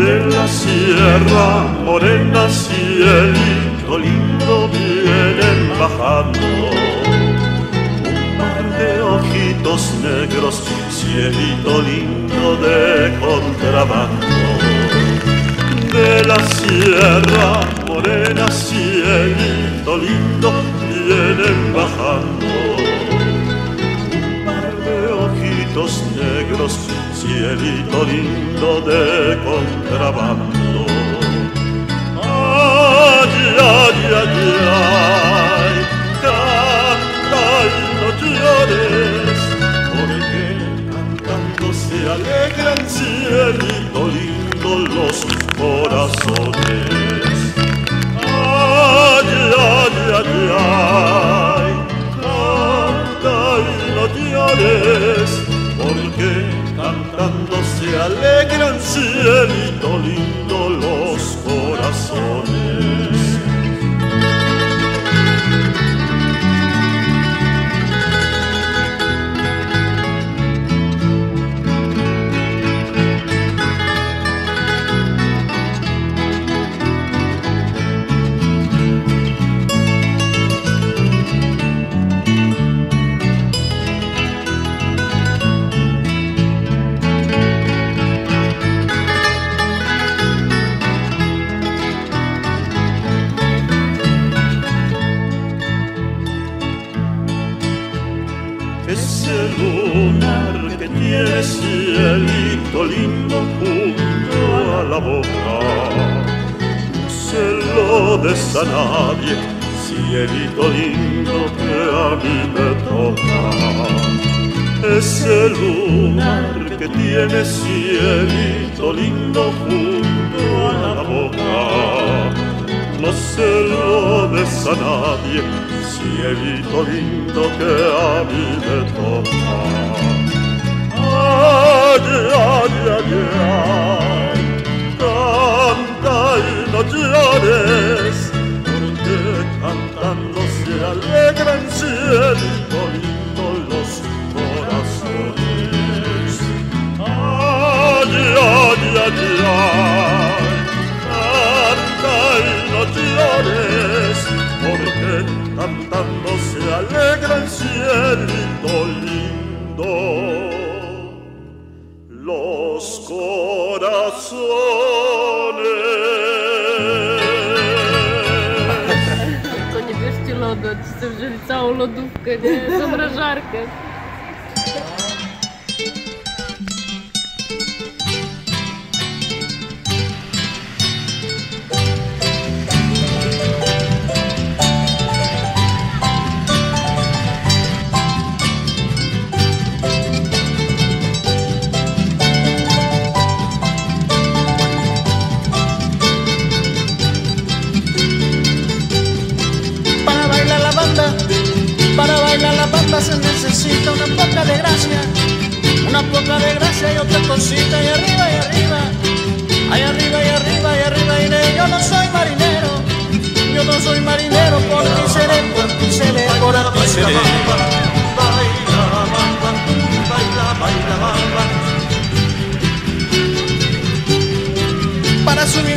De la sierra morena, cielito lindo, vienen bajando un par de ojitos negros, cielito lindo de contrabando. De la sierra morena, cielito lindo, vienen bajando un par de ojitos negros, cielito lindo de contrabando. Ay, ay, ay, ay, canta y no llores, porque cantando se alegran, cielito lindo, los corazones. Ay, ay, ay, ay, canta y no llores, porque cantando se alegran, cielito lindo, los corazones. Ese lunar que tiene, cielito lindo, junto a la boca, no se lo des a nadie, cielito lindo, que a mí me toca. Ese lunar que tiene, cielito lindo, junto a la boca, no se lo des a nadie, cielito lindo, que a mí me toca. Ay, ay, ay, ay, canta y no llores, porque cantando se alegran, cielito lindo, los corazones. Ay, ay, ay, ay, canta y no llores, porque cantando se alegran, cielito lindo, los corazones. То не вижте лодът, се взели цяло лодовка, не замражарка. Para bailar la bamba se necesita una poca de gracia y otra cosita, y arriba, y arriba, ay arriba, y arriba, y arriba, y yo no soy marinero, por ti seré, por ti seré, por ti seré. Baila bamba, baila, baila bamba. Para subir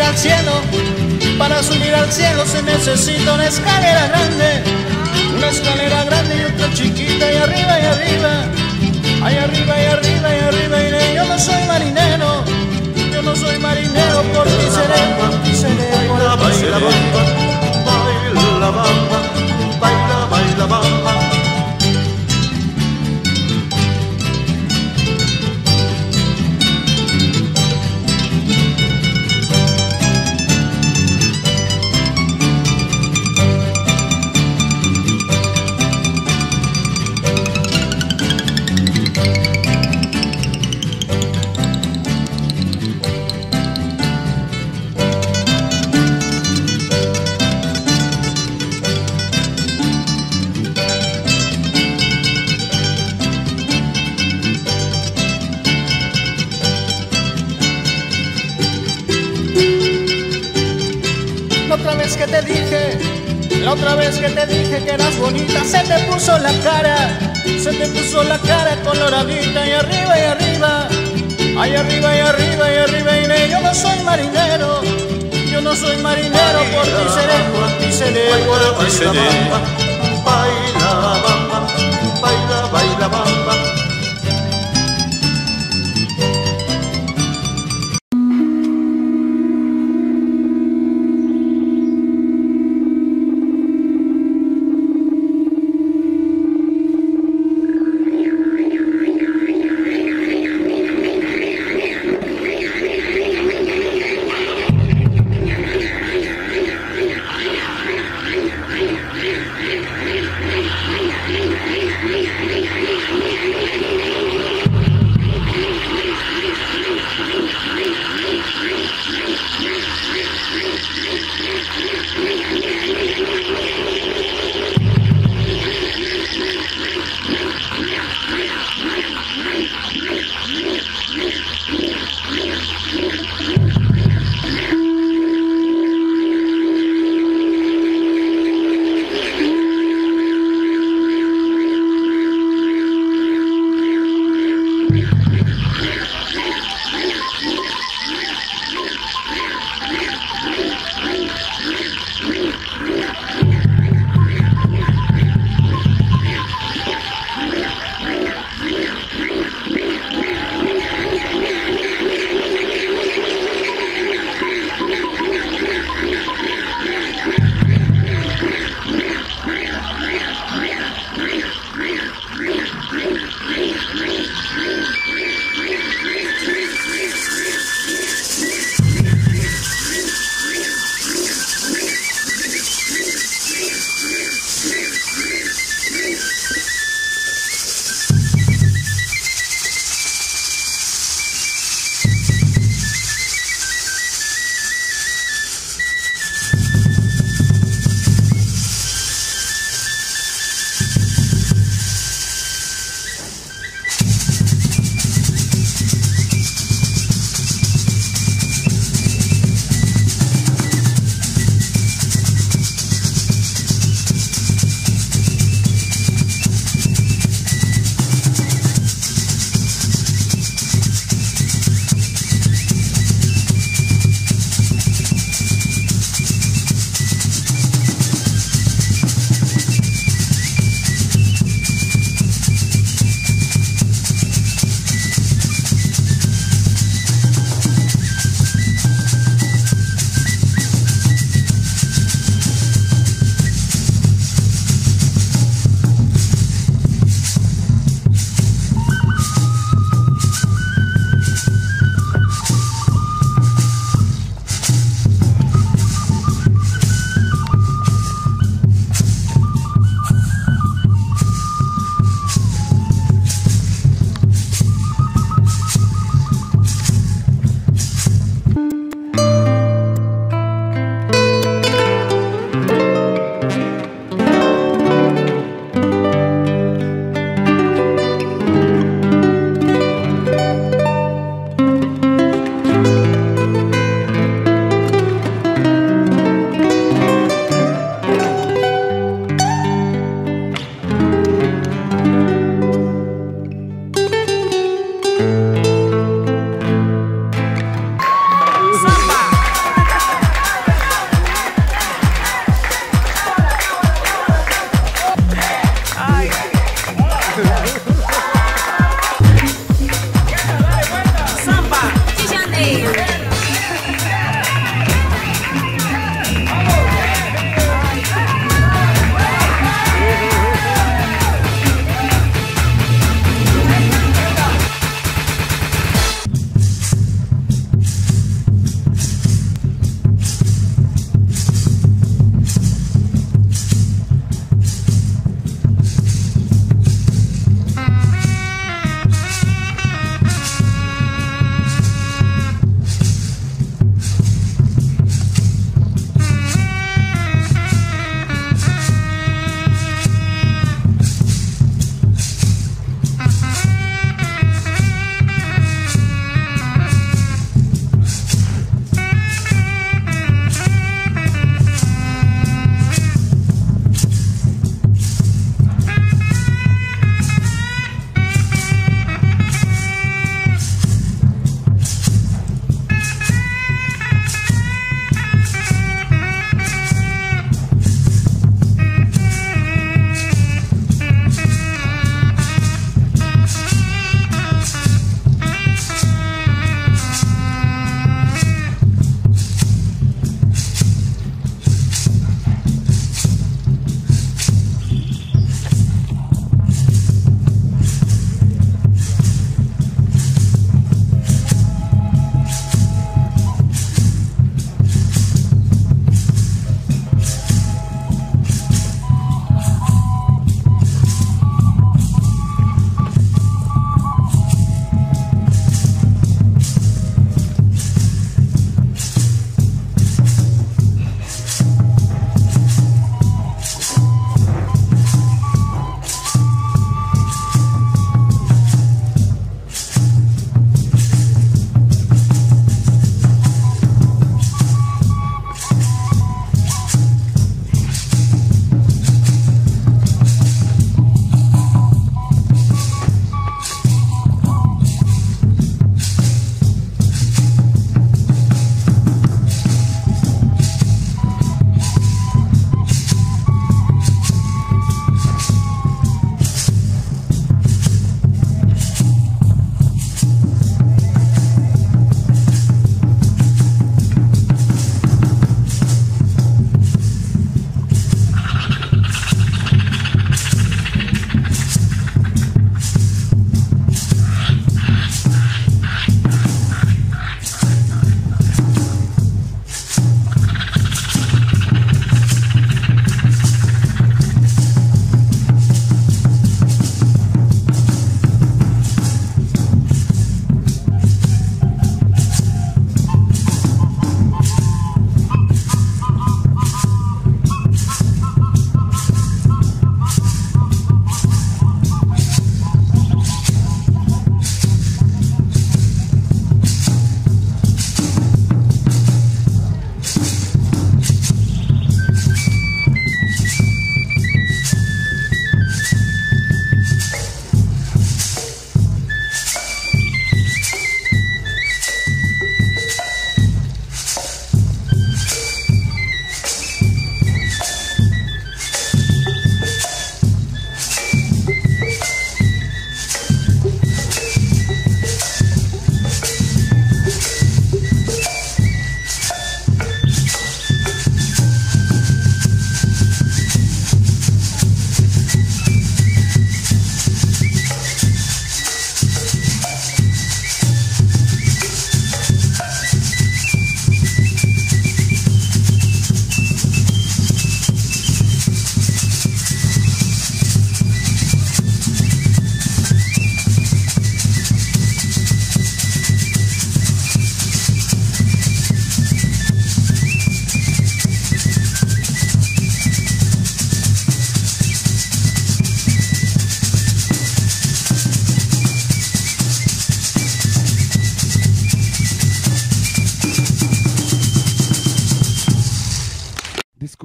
al cielo se necesita una escalera grande y otra chiquita, y arriba, y arriba, ay arriba, y arriba, y arriba, y yo no soy marinero, por ti seré, por ti seré, por ti seré. Baila bamba, baila, baila bamba. La otra vez que te dije que eras bonita, se te puso la cara coloradita, y arriba, y arriba, ay arriba, y arriba, y arriba, y yo no soy marinero. soy marinero, por ti seré, por ti seré, por ti seré. Baila bamba, baila, baila bamba.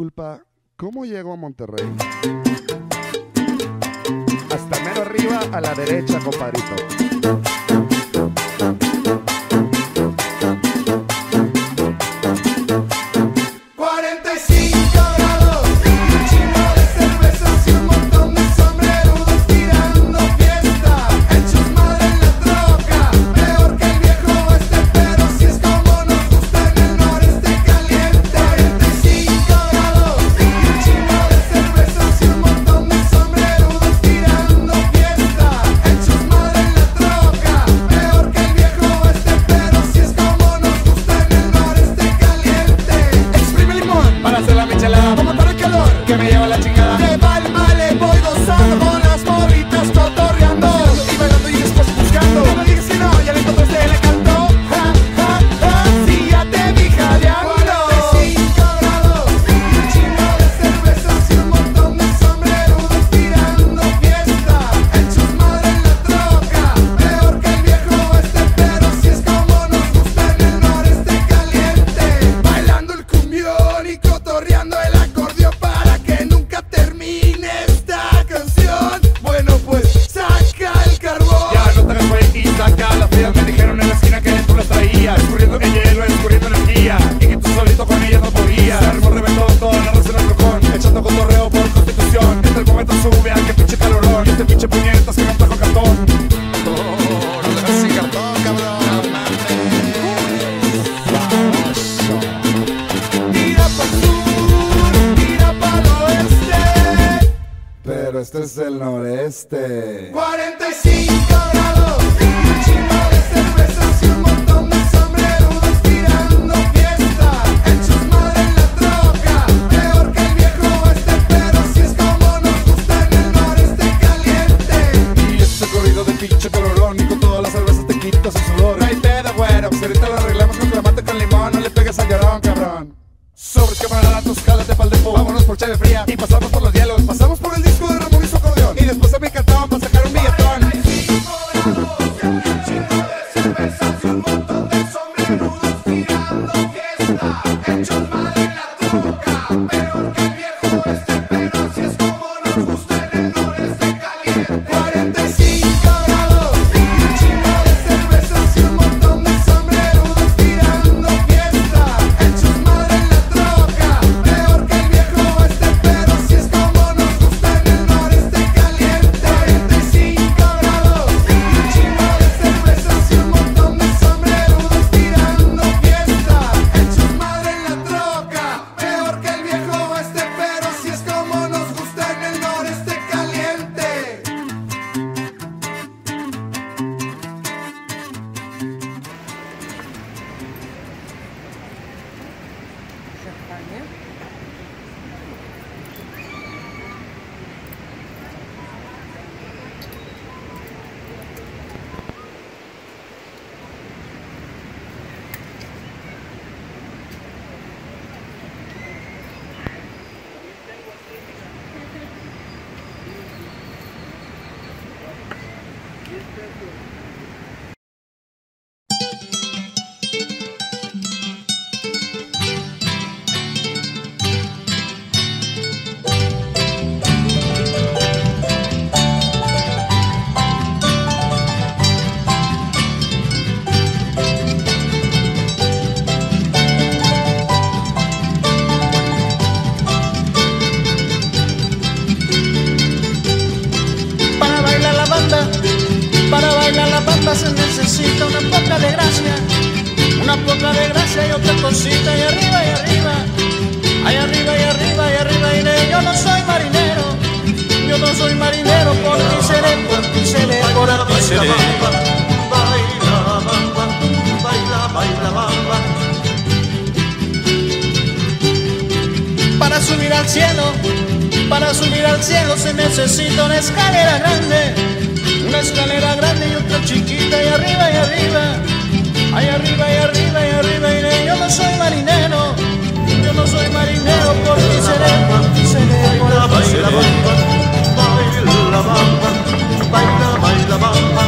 disculpa, ¿cómo llego a Monterrey? Hasta mero arriba a la derecha, compadrito. Este es el noreste. 45 grados, un chingo de cervezas y un montón de sombrerudos tirando fiesta. Hechos madre en la troca, peor que el viejo oeste, pero si es como nos gusta en el noreste caliente. Y este corrido de pinche colorón, y con todas las cervezas te quitas el sudor. No hay pedo, güero, pues ahorita lo arreglamos con clamate con limón. No le pegues al llorón, cabrón. Sobres que baratos, jálate pa'l depo. Vámonos por cheve fría y pasamos por los hielos. Pasamos por el disco de Ramón y su acordeón. Y después a mi cantón para sacar un billetón. 45 grados, un chingo de cervezas y un montón de sombrerudos tirando fiesta. Hechos madre en la troca, peor que el viejo oeste, pero si es como nos gusta en el noreste caliente. 45 grados, un chingo de cervezas y un montón de sombrerudos tirando fiesta. Hechos madre en la troca, peor que el viejo oeste, pero si es como nos gusta en el noreste caliente. 45 grados, un chingo de cervezas y un montón de sombrerudos tirando fiesta. Hechos madre en la troca, peor que el viejo oeste, pero si es como nos gusta en el noreste caliente. Para bailar la banda se necesita una poca de gracia, una poca de gracia y otra cosita. Y arriba y arriba, ahí arriba y arriba y arriba iré. Yo no soy marinero, yo no soy marinero, por ti seré, por ti seré, por ti seré. Baila bamba, baila, baila bamba. Para subir al cielo se necesita una escalera grande, una escalera grande y otra chiquita. Y arriba y arriba, ahí arriba y arriba y arriba iré. Yo no soy marinero, yo no soy marinero, por ti seré, por ti seré, por ti seré. Baila bamba, baila, baila bamba.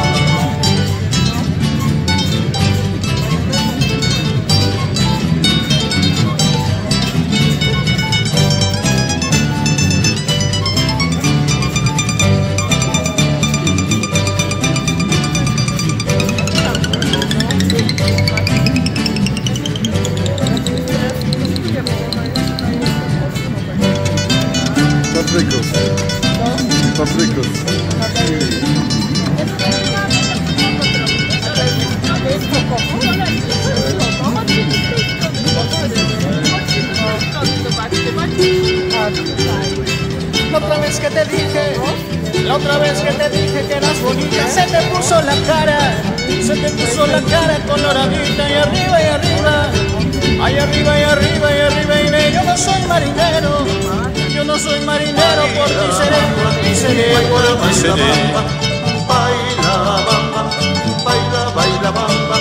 vez que te dije, la otra vez que te dije que eras bonita, se te puso la cara coloradita y arriba y arriba, ay arriba y arriba y arriba y yo no soy marinero, por ti seré, por ti seré. Baila bamba, baila bamba.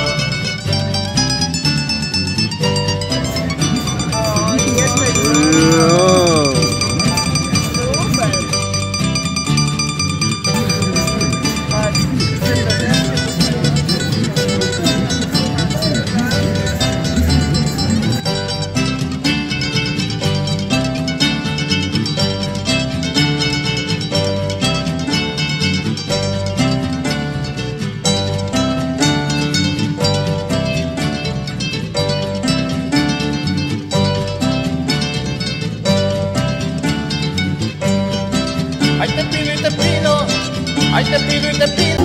Ay te pido y te pido, ay te pido y te pido.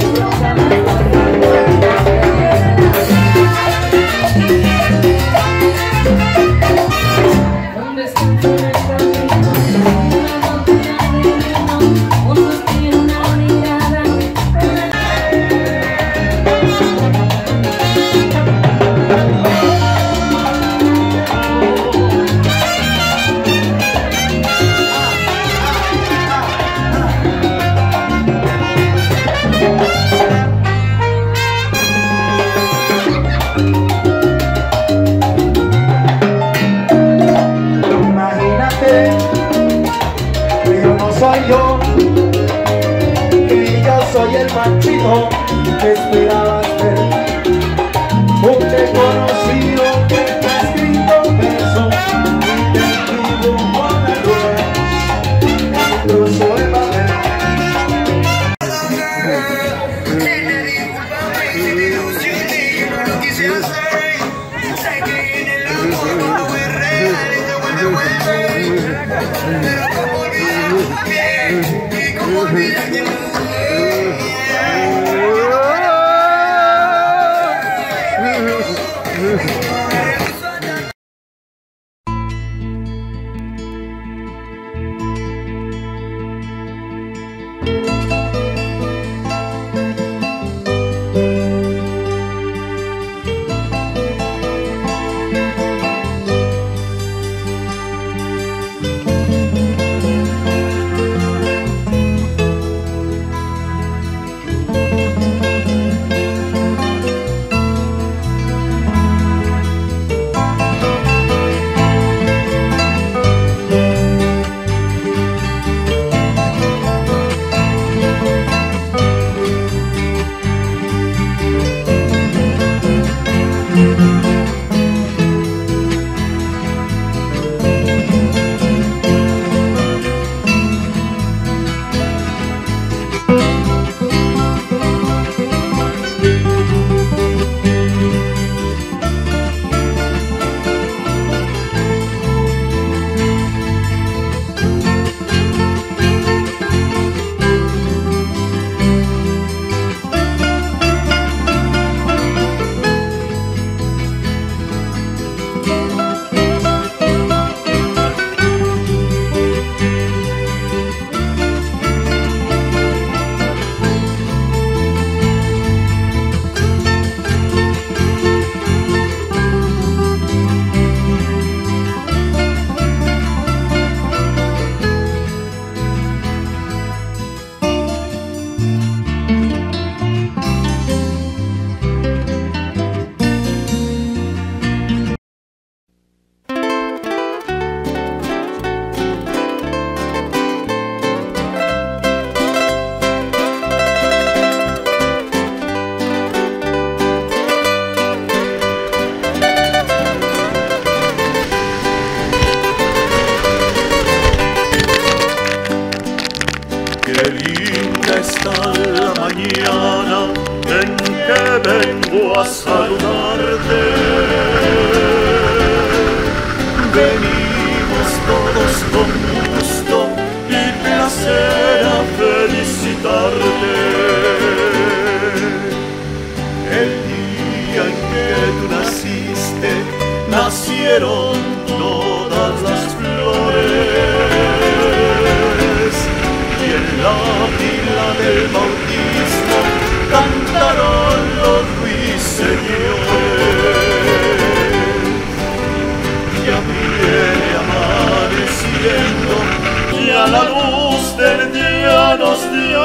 ¿Dónde está el camino? Una botella de vino, un suspiro, una mirada. Yo, que yo soy el machito que esperabas ver, un desconocido que te ha escrito un beso y te escribo con la rueda, un trozo de papel. No quise hacer, sé que en el amor no es real y te vuelve, pero como olvidar bien y como olvidar que no. Qué linda está la mañana en que vengo a saludarte. Venimos todos con gusto y placer a felicitarte. El día en que tú naciste, nacieron todas las flores. la pila del bautismo cantaron los ruiseñores. Ya viene amaneciendo, ya la luz del día nos dio.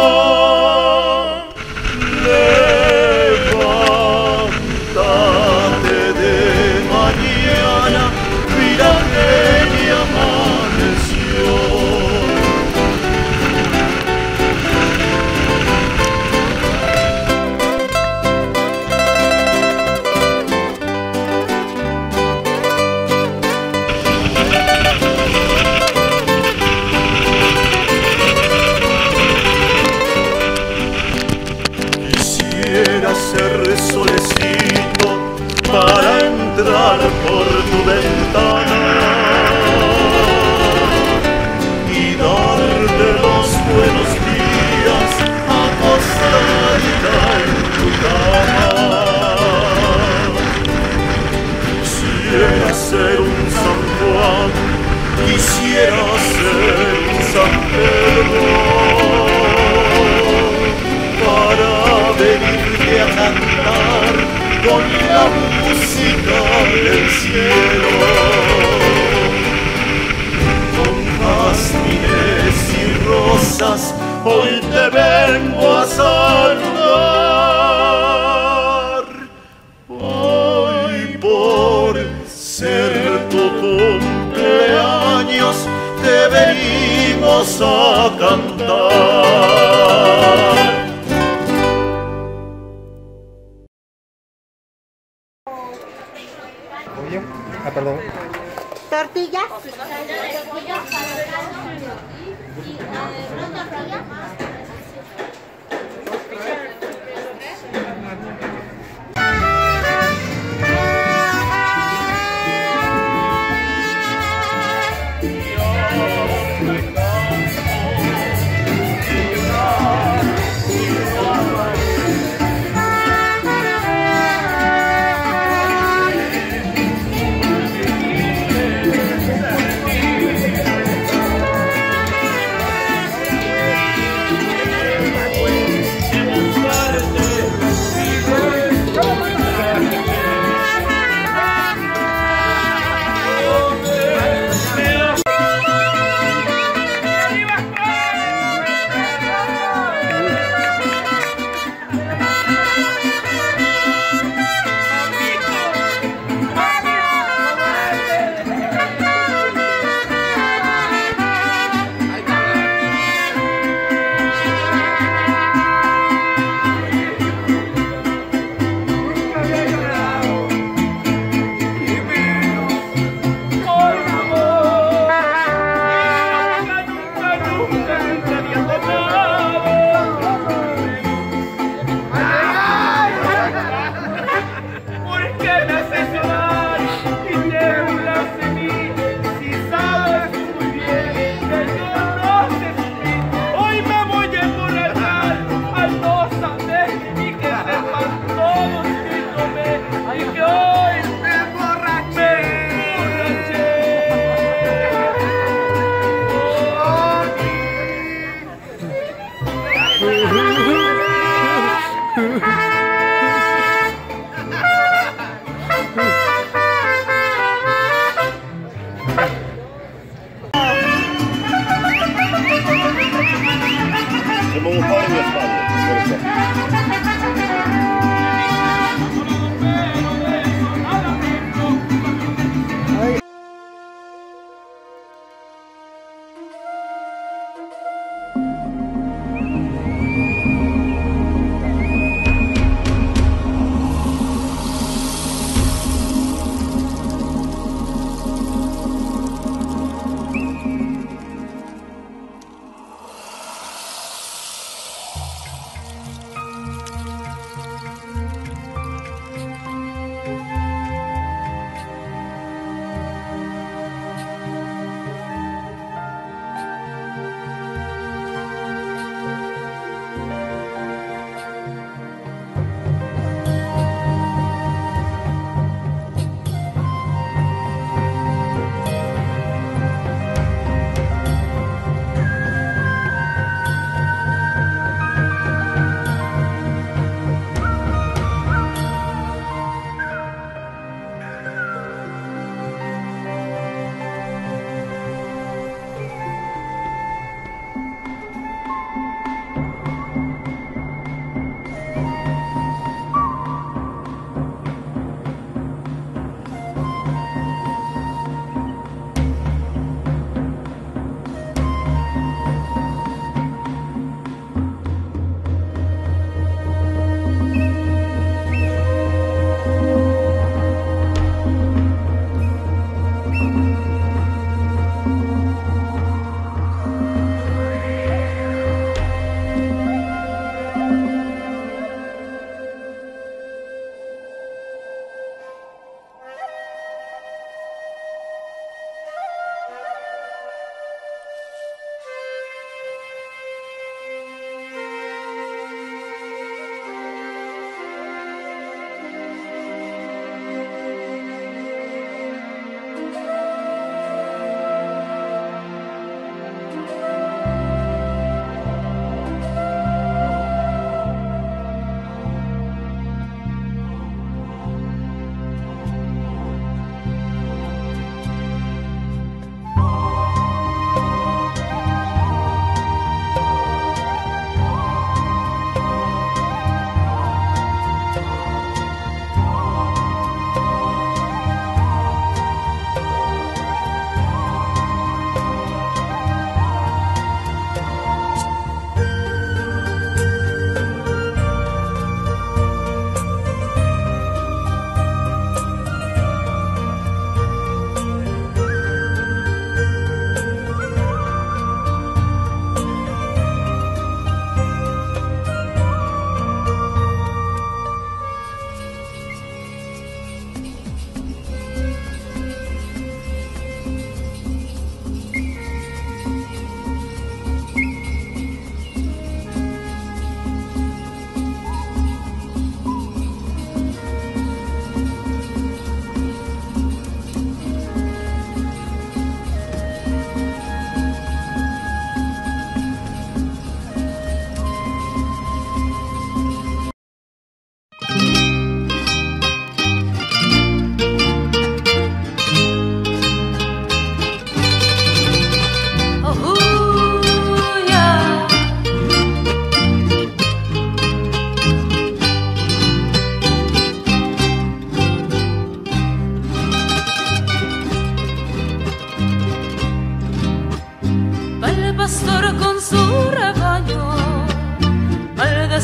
Levántate de mañana, mira que ya amaneció. Quisiera ser solecito para entrar por tu ventana y darte los buenos días acostadita en tu cama. Quisiera ser un San Juan, quisiera ser un San Pedro para venirte a cantar con la música del cielo. Con jazmines y rosas hoy te vengo a saludar. Hoy por ser tu cumpleaños te venimos a cantar. Perdón. Tortillas.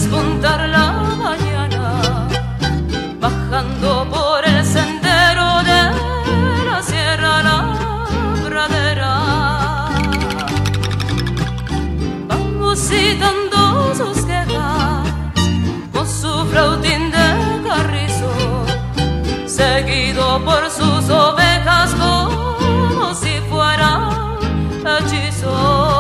despuntar la mañana, bajando por el sendero de la sierra a la pradera, van citando sus quejas con su flautín de carrizo, seguido por sus ovejas como si fueran hechizos.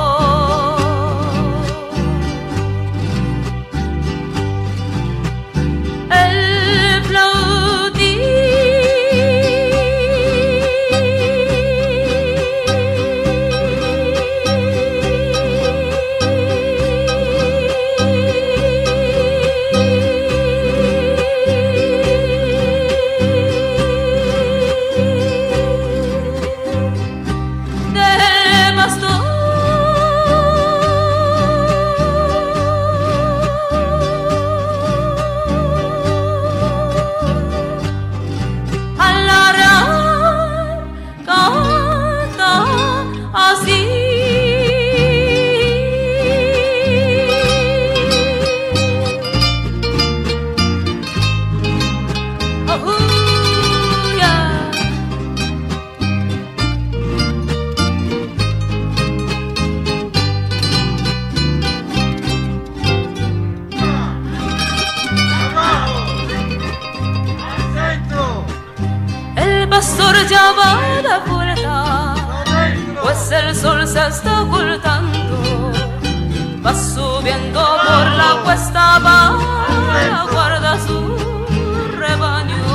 Ya va de vuelta, pues el sol se está ocultando, va subiendo por la cuesta para guardar su rebaño,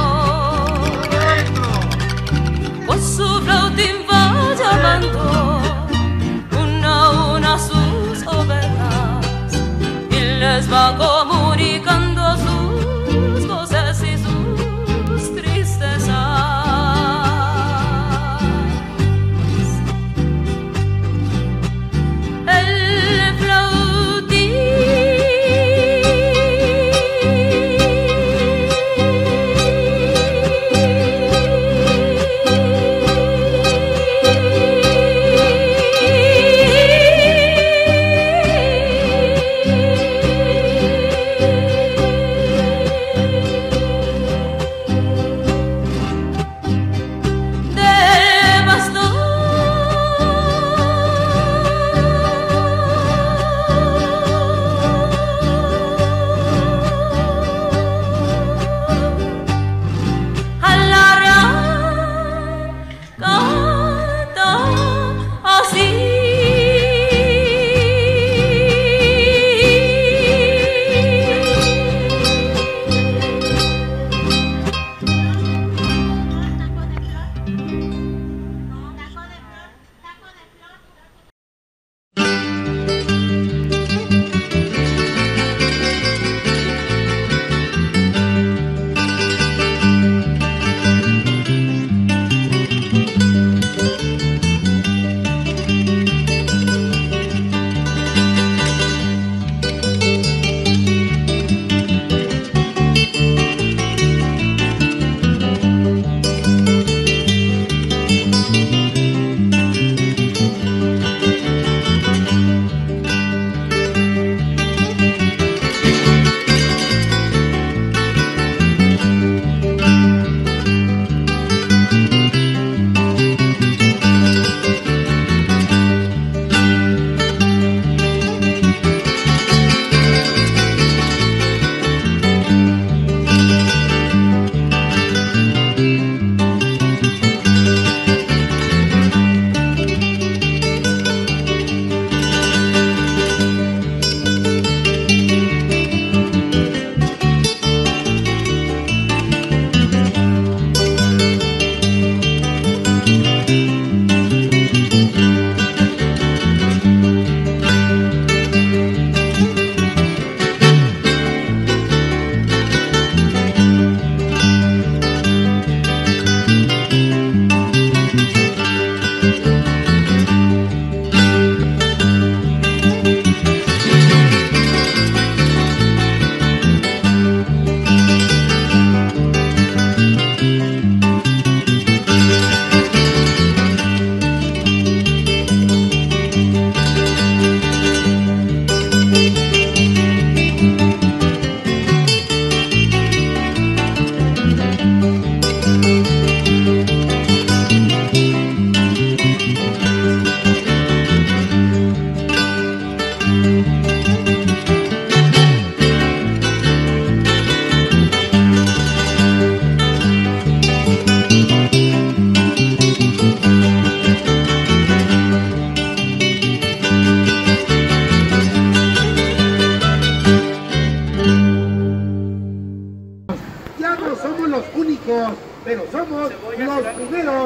con su flautín va llamando una a una sus ovejas y les va comunicando sus goces y sus tristezas.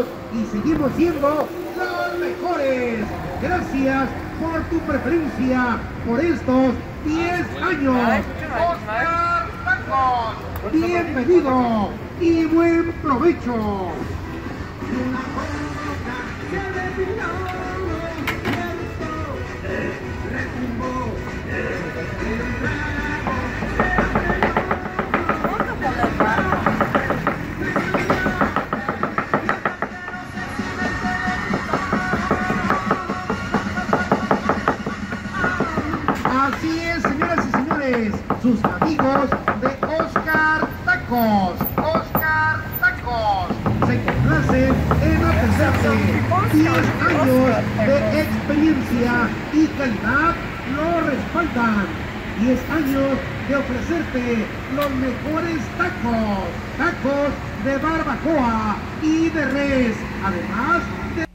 somos y seguimos siendo los mejores. Gracias por tu preferencia por estos 10 años. Oscar Tacos, bienvenido y buen provecho. Así es, señoras y señores, sus amigos de Oscar Tacos. Oscar Tacos se complacen en ofrecerte 10 años de experiencia y calidad lo respaldan. 10 años de ofrecerte los mejores tacos. Tacos de barbacoa y de res. Además de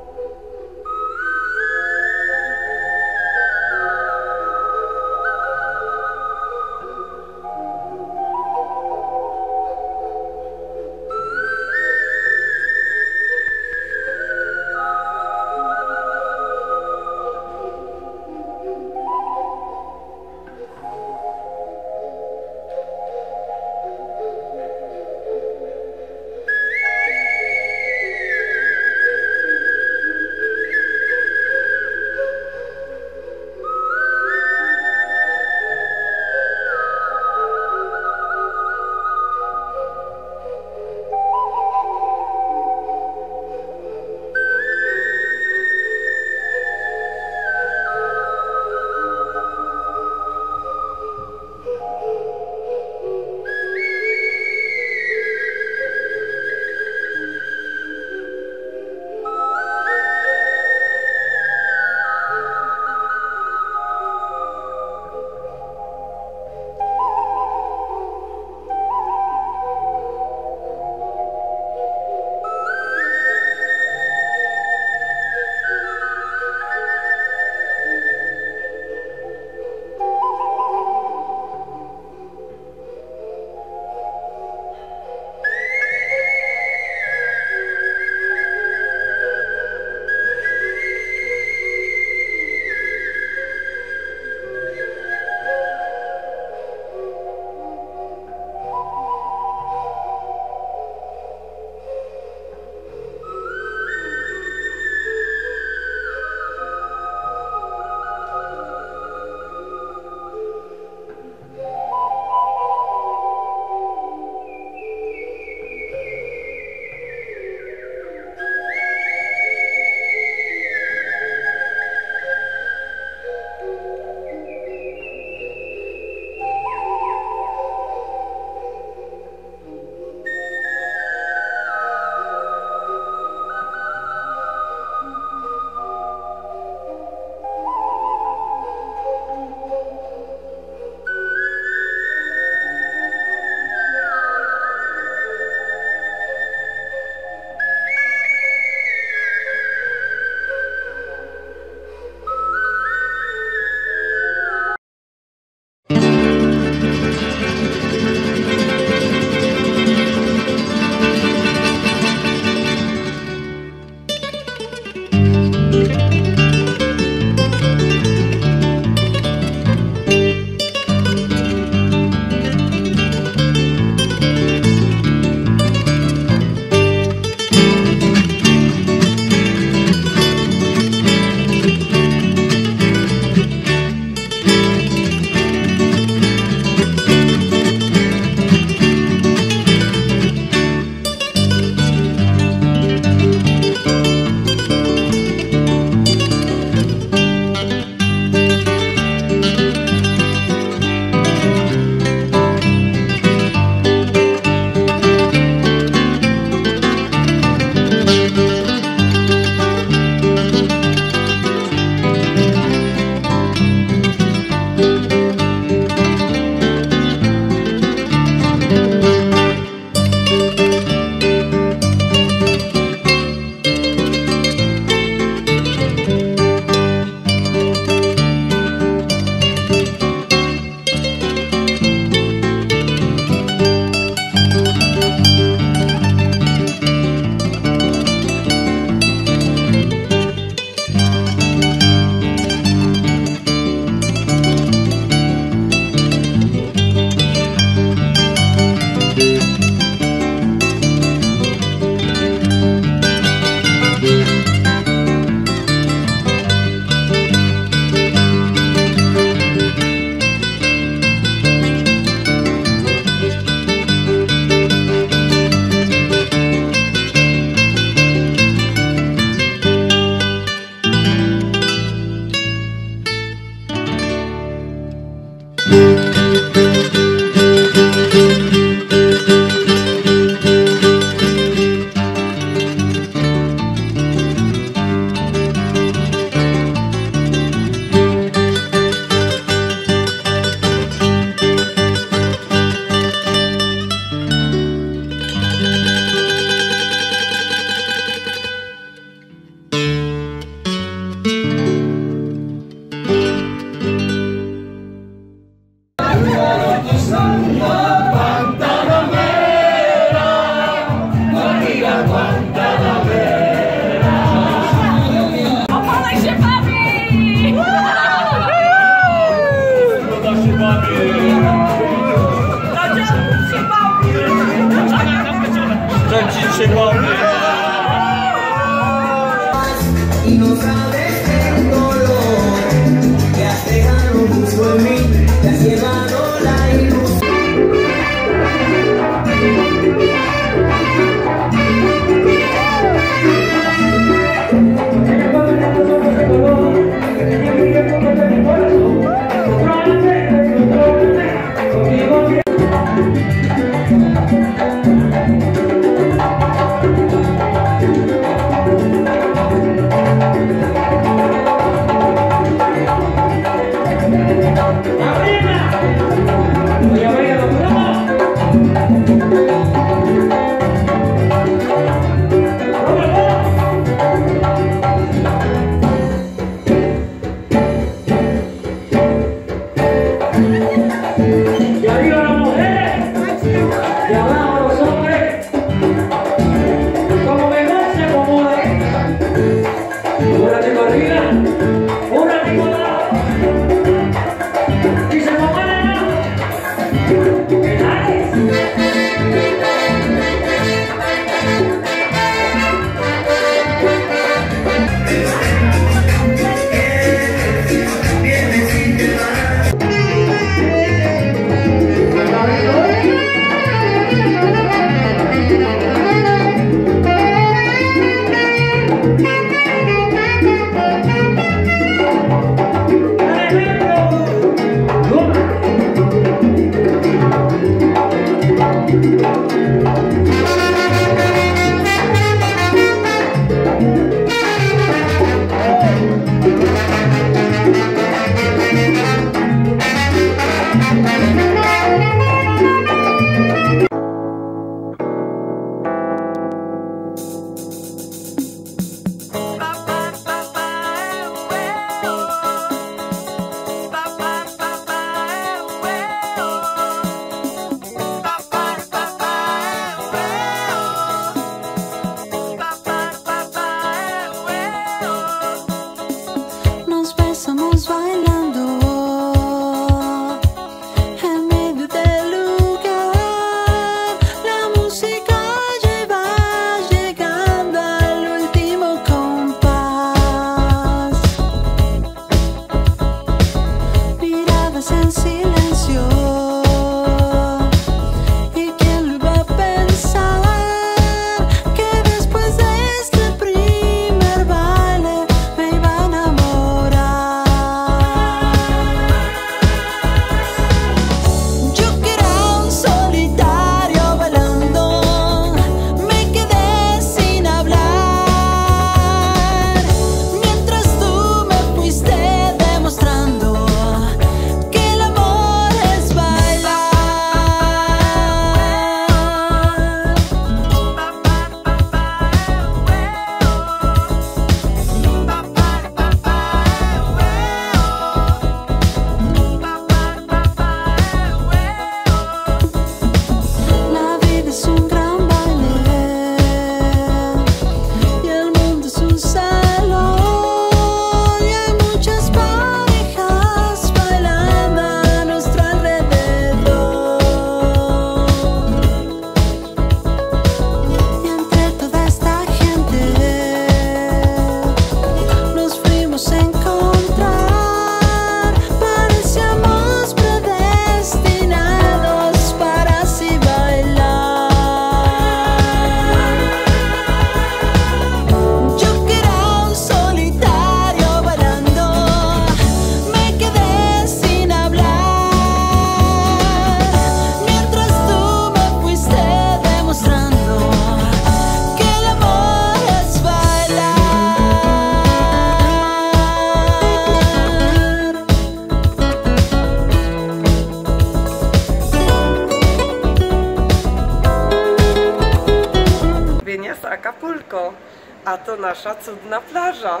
Acapulco, a to nasza cudna plaża.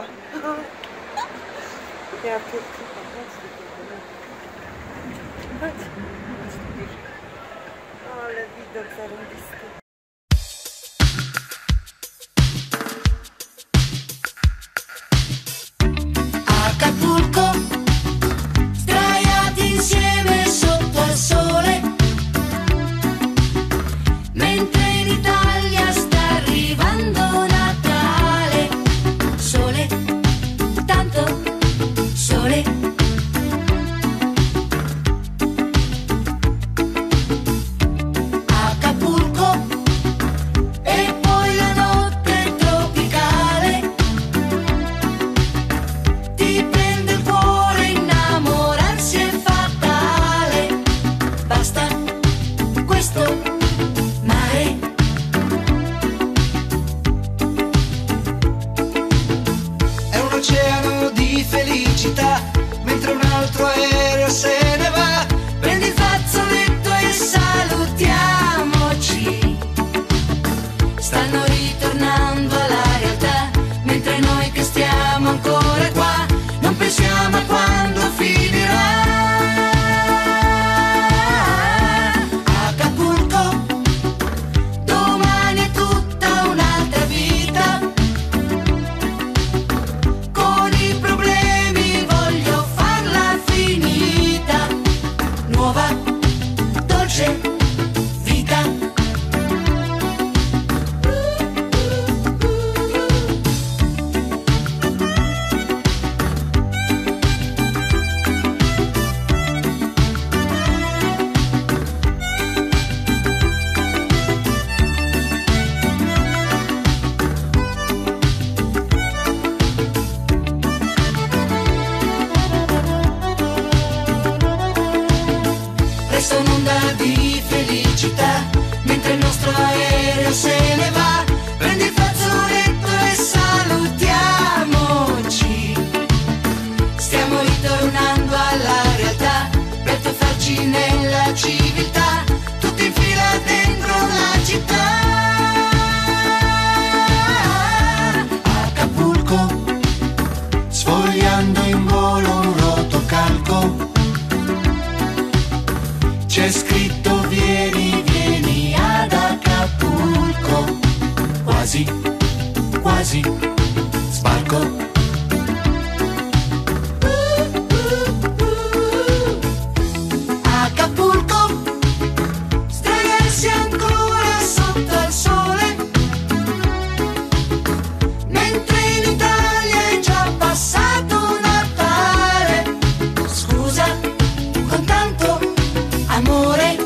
Ja ale widok zarąbisty. Acapulco, sdraiati insieme sotto al sole, mentre in Italia sta arrivando Natale. Sole, tanto sole. Acapulco, e poi la notte tropicale ti prende il cuore questa un'onda di felicità, mentre il nostro aereo se ne va. Prendi il fazzoletto e salutiamoci, stiamo ritornando alla realtà, presto a farci nella civiltà, tutti in fila dentro la città. Acapulco, sfogliando in volo un rotocalco, c'è scritto vieni, vieni ad Acapulco, quasi, quasi sbarco. Acapulco, sdraiarsi ancora sotto al sole, mentre in Italia è già passato Natale. Scusa, con tanto amore.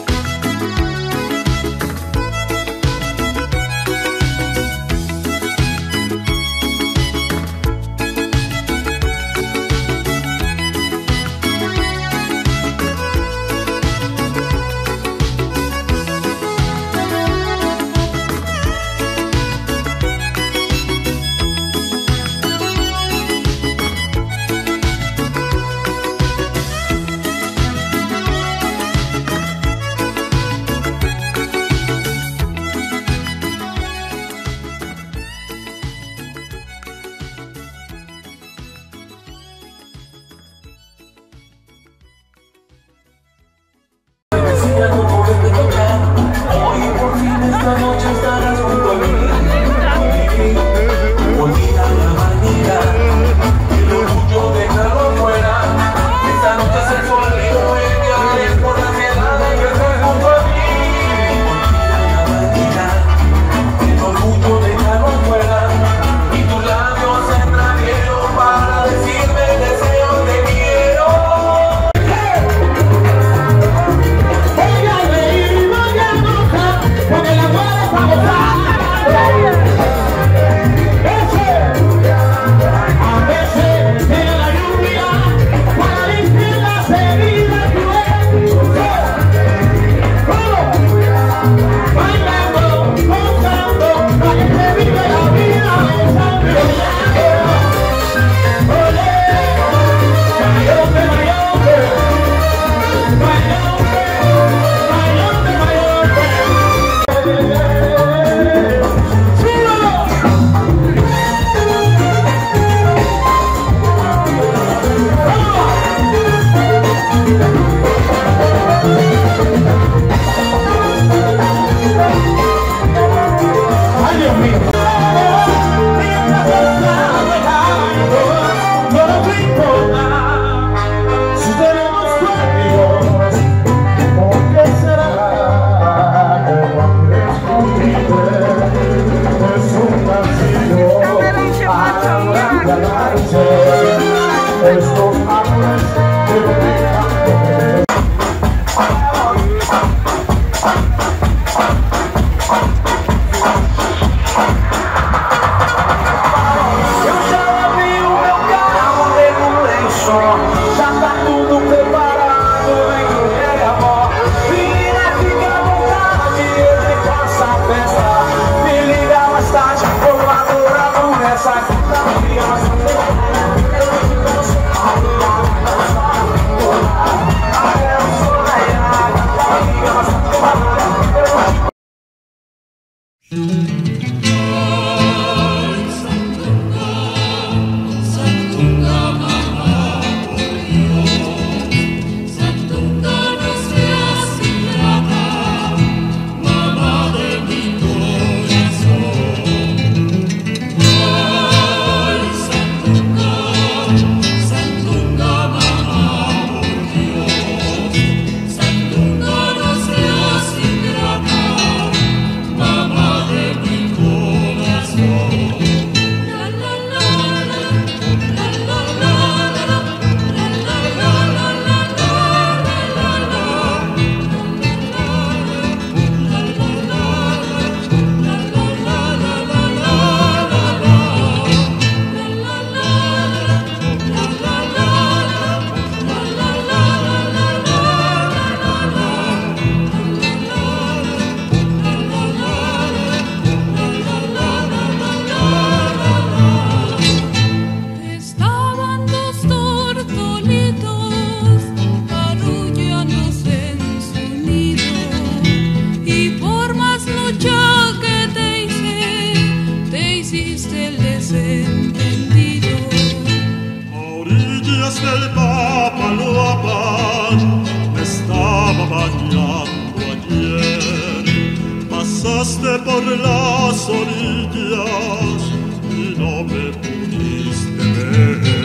extrañando ayer. Pasaste por las orillas y no me pudiste ver.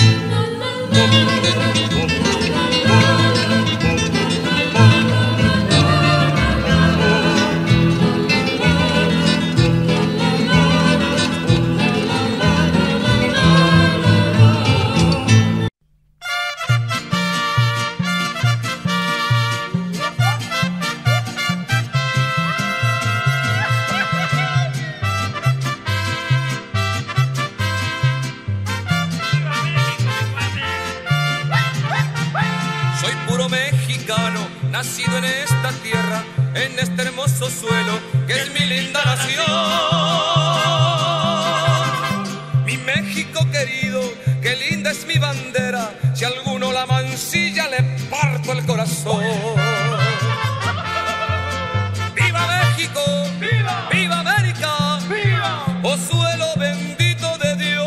Nacido en esta tierra, en este hermoso suelo, que es mi linda nación. Mi México querido, qué linda es mi bandera, si alguno la mancilla le parto el corazón. ¡Viva México! ¡Viva! ¡Viva América! ¡Viva! ¡Oh suelo bendito de Dios!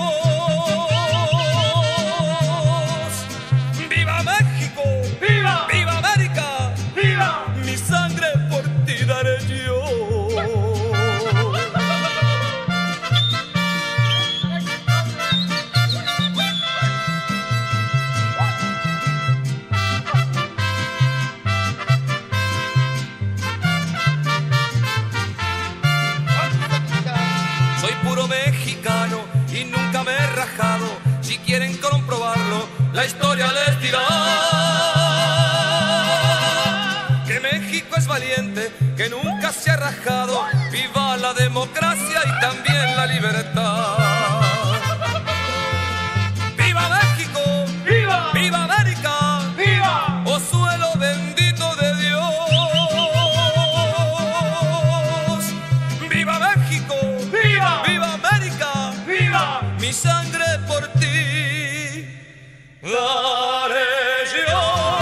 ¡Viva México! ¡Viva! ¡Viva América! ¡Viva! Mi sangre por ti daré yo. Soy puro mexicano y nunca me he rajado. Si quieren comprobarlo, la historia les dirá que México es valiente, que nunca se ha rajado. Viva la democracia y también la libertad. ¡Viva México! ¡Viva! ¡Viva América! ¡Viva! ¡Oh suelo bendito de Dios! ¡Viva México! ¡Viva! ¡Viva América! ¡Viva! Mi sangre por ti daré yo.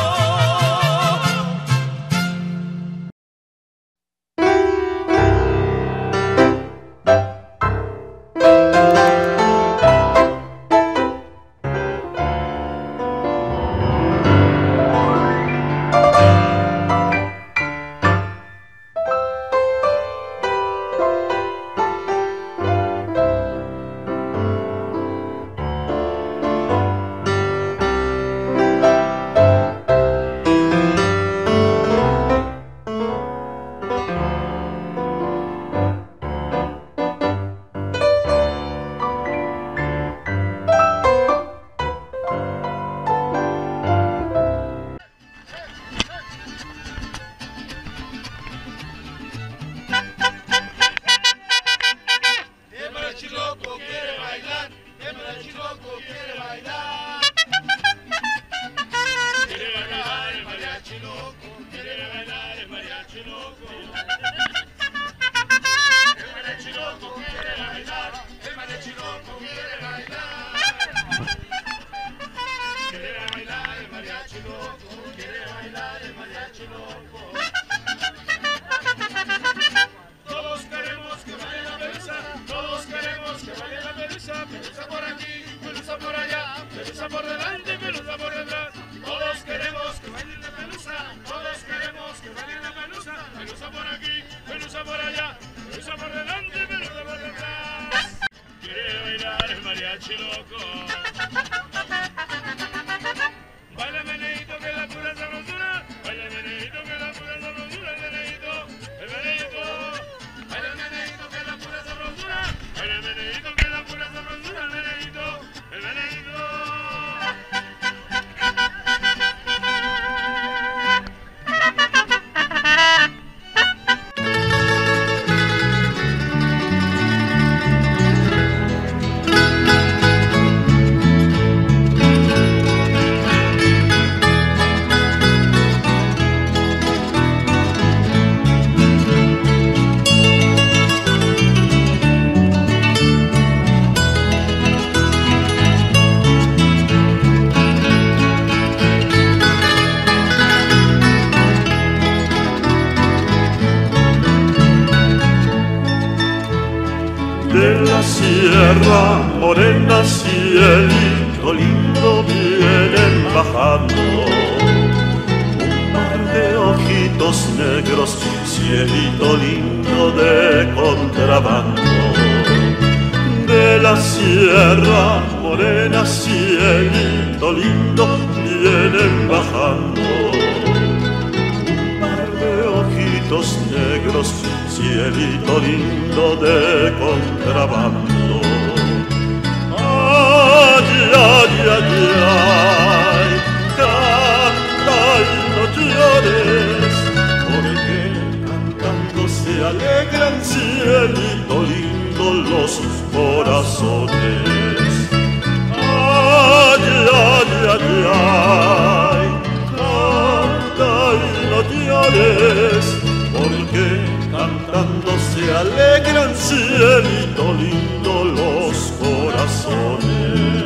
De la sierra morena, cielito lindo, vienen bajando un par de ojitos ojitos negros, cielito lindo de contrabando. De la sierra morena, cielito lindo, vienen bajando. Un par de ojitos negros, cielito lindo de contrabando. Ay, ay, ay, ay, canta y no llores, porque cantando se alegran, cielito lindo, los corazones. Ay, ay, ay, ay, canta y no llores, porque cantando se alegran, cielito lindo, los corazones.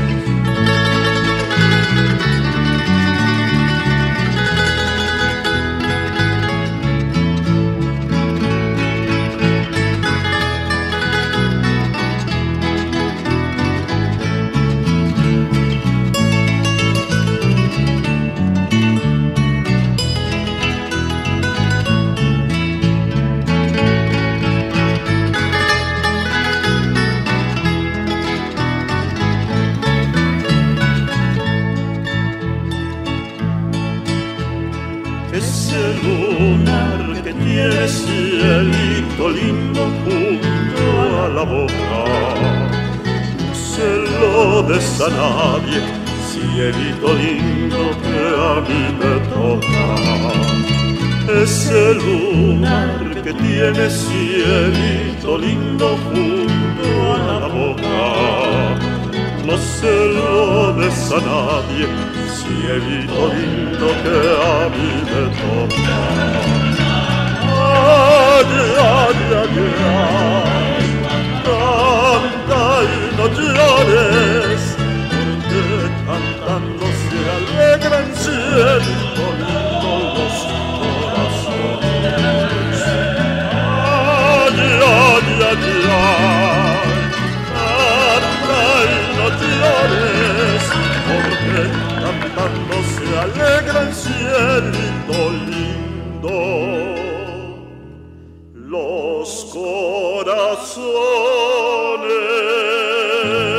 Ese lunar que tiene cielito lindo junto a la boca, no se lo des a nadie, cielito lindo que a mí me toca. Ese lunar que tiene cielito lindo junto a la boca, no se lo des a nadie, cielito lindo que a mí me toca. Ay, ay, ay, ay, canta y no llores, porque cantando se alegran, cielito lindo, los corazones. Ay, ay, ay, ay, canta y no llores, porque cantando se alegran, cielito lindo, los corazones.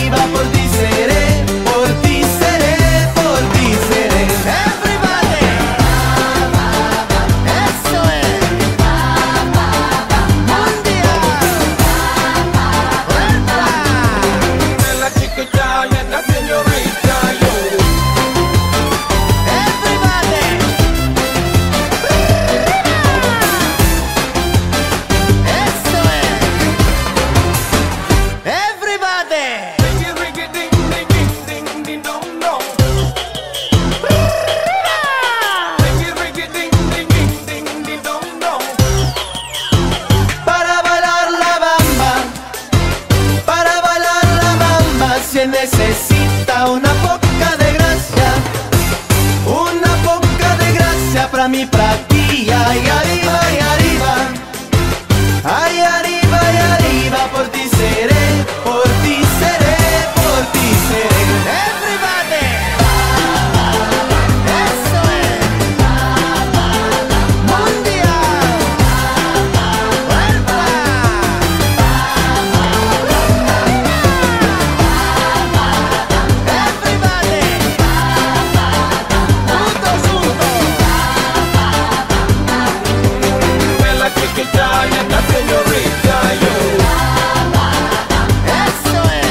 Por ti seré, por ti seré. Everybody. se necesita una poca de gracia, una poca de gracia para mí, para ti. Ay, arriba, y arriba, ay, arriba, y arriba, por ti seré, por ti seré, por ti seré. Everybody, eso es mundial. ¡Vuelva! Everybody, juntos, juntos. Bella chiquita, la señorita, yo. Eso es.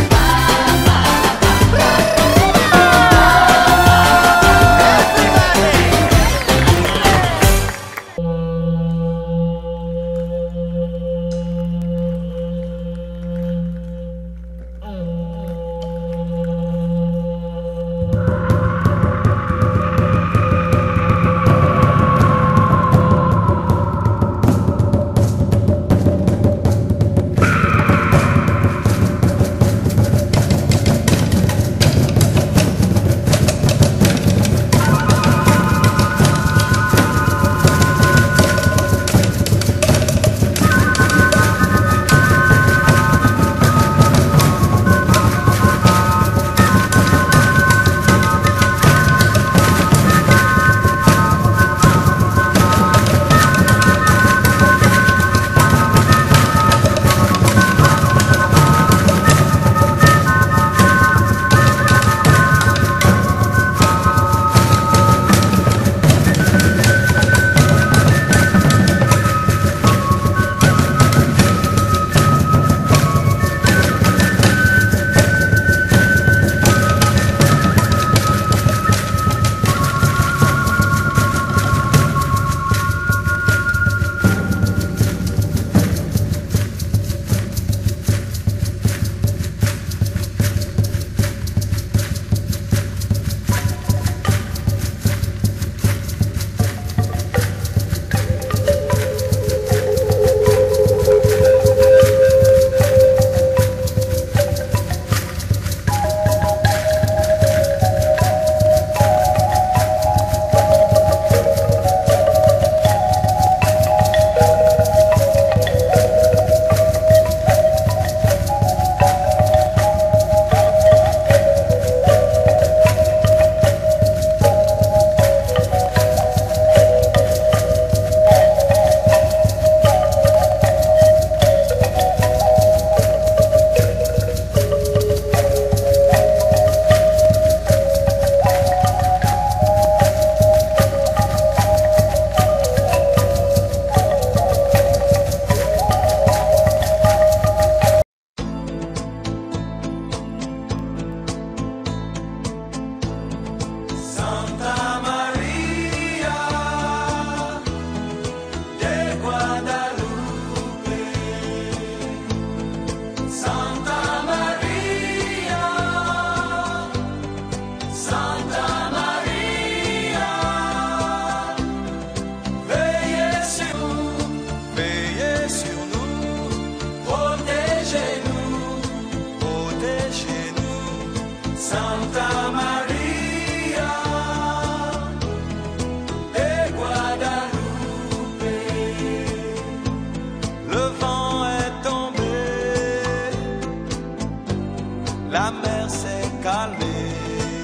La mer s'est calmée,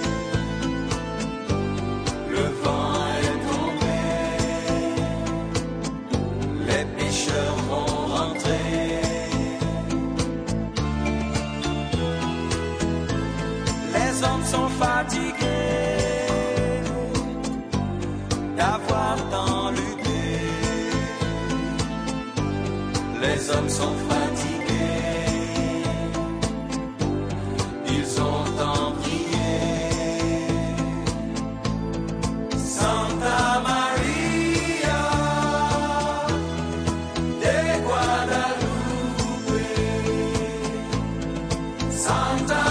le vent est tombé, les pêcheurs vont rentrer. Les hommes sont fatigués d'avoir tant lutté. Les hommes sont fatigués. Ils ont tant prié. Santa Maria de Guadalupe, Santa